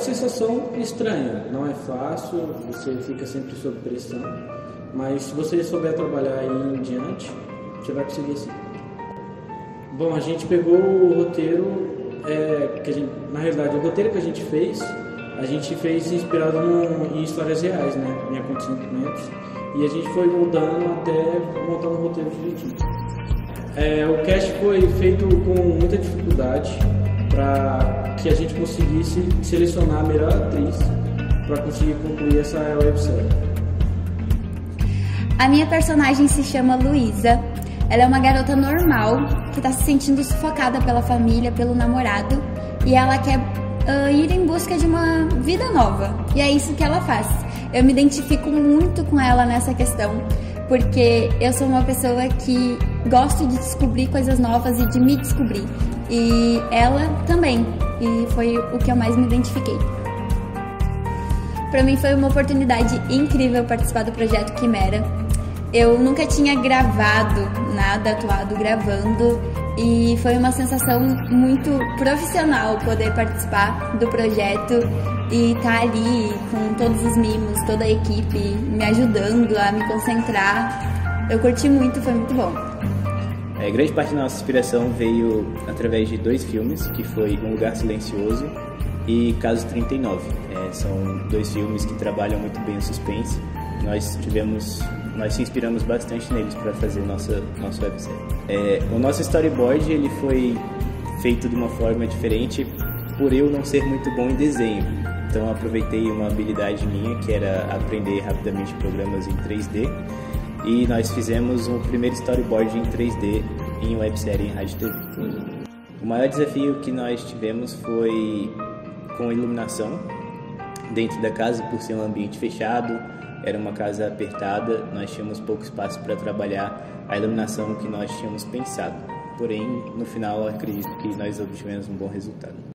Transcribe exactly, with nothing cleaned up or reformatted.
sensação estranha, não é fácil, você fica sempre sob pressão, mas se você souber trabalhar aí em diante, você vai conseguir sim. Bom, a gente pegou o roteiro, é, que a gente, na realidade o roteiro que a gente fez, a gente fez inspirado no, em histórias reais, né, em acontecimentos, e a gente foi moldando até montar um roteiro direitinho. É, o cast foi feito com muita dificuldade para que a gente conseguisse selecionar a melhor atriz para conseguir concluir essa websérie. A minha personagem se chama Luísa. Ela é uma garota normal que está se sentindo sufocada pela família, pelo namorado, e ela quer uh, ir em busca de uma vida nova. E é isso que ela faz. Eu me identifico muito com ela nessa questão, porque eu sou uma pessoa que gosto de descobrir coisas novas e de me descobrir. E ela também. E foi o que eu mais me identifiquei. Para mim foi uma oportunidade incrível participar do projeto Quimera. Eu nunca tinha gravado nada, atuado gravando, e foi uma sensação muito profissional poder participar do projeto e estar ali com todos os mimos, toda a equipe me ajudando a me concentrar. Eu curti muito, foi muito bom. É, grande parte da nossa inspiração veio através de dois filmes, que foi Um Lugar Silencioso e Caso trinta e nove. É, são dois filmes que trabalham muito bem o suspense. Nós tivemos, nós se inspiramos bastante neles para fazer nossa nossa websérie. É, o nosso storyboard ele foi feito de uma forma diferente por eu não ser muito bom em desenho. Então eu aproveitei uma habilidade minha, que era aprender rapidamente programas em três D, e nós fizemos o primeiro storyboard em três D em websérie em rádio e T V. O maior desafio que nós tivemos foi com a iluminação dentro da casa, por ser um ambiente fechado, era uma casa apertada, nós tínhamos pouco espaço para trabalhar a iluminação que nós tínhamos pensado. Porém, no final, eu acredito que nós obtivemos um bom resultado.